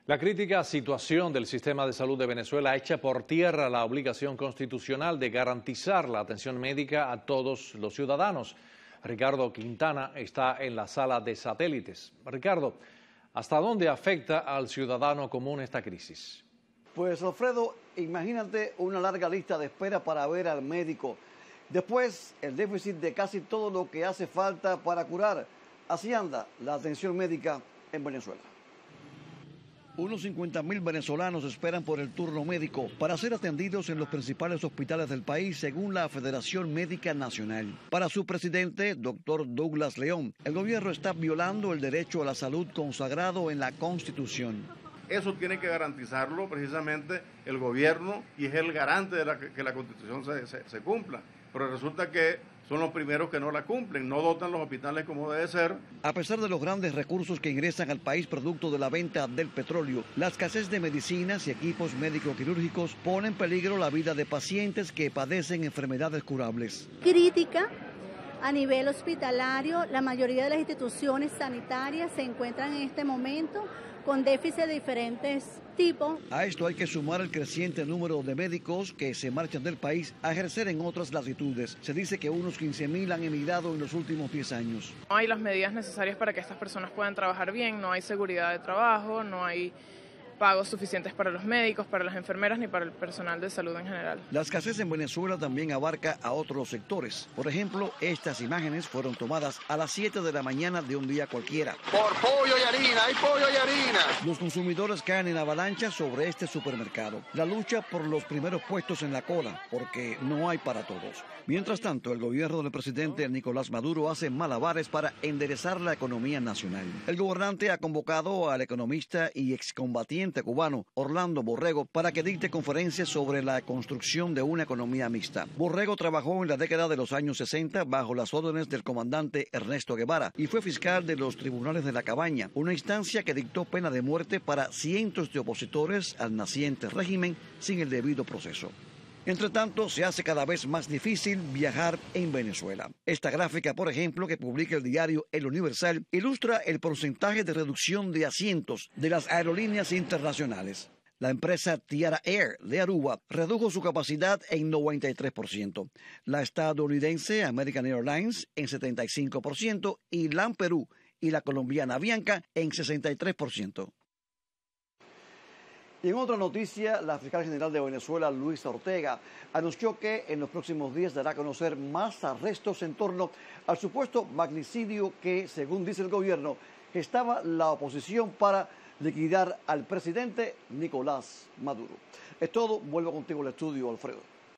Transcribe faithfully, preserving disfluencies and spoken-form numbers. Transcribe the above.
La crítica situación del sistema de salud de Venezuela echa por tierra la obligación constitucional de garantizar la atención médica a todos los ciudadanos. Ricardo Quintana está en la sala de satélites. Ricardo, ¿hasta dónde afecta al ciudadano común esta crisis? Pues Alfredo, imagínate una larga lista de espera para ver al médico. Después, el déficit de casi todo lo que hace falta para curar. Así anda la atención médica en Venezuela. Unos cincuenta mil venezolanos esperan por el turno médico para ser atendidos en los principales hospitales del país, según la Federación Médica Nacional. Para su presidente, doctor Douglas León, el gobierno está violando el derecho a la salud consagrado en la Constitución. Eso tiene que garantizarlo precisamente el gobierno y es el garante de la, que la Constitución se, se, se cumpla. Pero resulta que son los primeros que no la cumplen, no dotan los hospitales como debe ser. A pesar de los grandes recursos que ingresan al país producto de la venta del petróleo, la escasez de medicinas y equipos médico-quirúrgicos pone en peligro la vida de pacientes que padecen enfermedades curables. Crítica a nivel hospitalario, la mayoría de las instituciones sanitarias se encuentran en este momento con déficit de diferentes tipos. A esto hay que sumar el creciente número de médicos que se marchan del país a ejercer en otras latitudes. Se dice que unos quince mil han emigrado en los últimos diez años. No hay las medidas necesarias para que estas personas puedan trabajar bien, no hay seguridad de trabajo, no hay pagos suficientes para los médicos, para las enfermeras ni para el personal de salud en general. La escasez en Venezuela también abarca a otros sectores. Por ejemplo, estas imágenes fueron tomadas a las siete de la mañana de un día cualquiera. Por pollo y harina, hay pollo y harina. Los consumidores caen en avalancha sobre este supermercado. La lucha por los primeros puestos en la cola, porque no hay para todos. Mientras tanto, el gobierno del presidente Nicolás Maduro hace malabares para enderezar la economía nacional. El gobernante ha convocado al economista y excombatiente cubano Orlando Borrego para que dicte conferencias sobre la construcción de una economía mixta. Borrego trabajó en la década de los años sesenta bajo las órdenes del comandante Ernesto Guevara y fue fiscal de los tribunales de La Cabaña, una instancia que dictó pena de muerte para cientos de opositores al naciente régimen sin el debido proceso. Entre tanto, se hace cada vez más difícil viajar en Venezuela. Esta gráfica, por ejemplo, que publica el diario El Universal, ilustra el porcentaje de reducción de asientos de las aerolíneas internacionales. La empresa Tiara Air de Aruba redujo su capacidad en noventa y tres por ciento. La estadounidense American Airlines en setenta y cinco por ciento y LAN Perú y la colombiana Avianca en sesenta y tres por ciento. Y en otra noticia, la fiscal general de Venezuela, Luisa Ortega, anunció que en los próximos días dará a conocer más arrestos en torno al supuesto magnicidio que, según dice el gobierno, gestaba la oposición para liquidar al presidente Nicolás Maduro. Es todo, vuelvo contigo al estudio, Alfredo.